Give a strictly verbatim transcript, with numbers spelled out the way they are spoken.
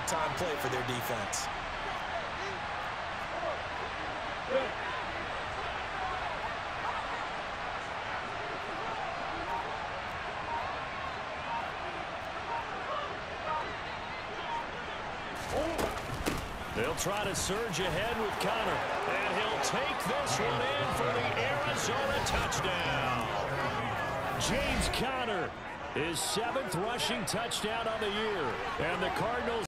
big-time play for their defense. They'll try to surge ahead with Conner. And he'll take this one in for the Arizona touchdown. James Conner, his seventh rushing touchdown on the year. And the Cardinals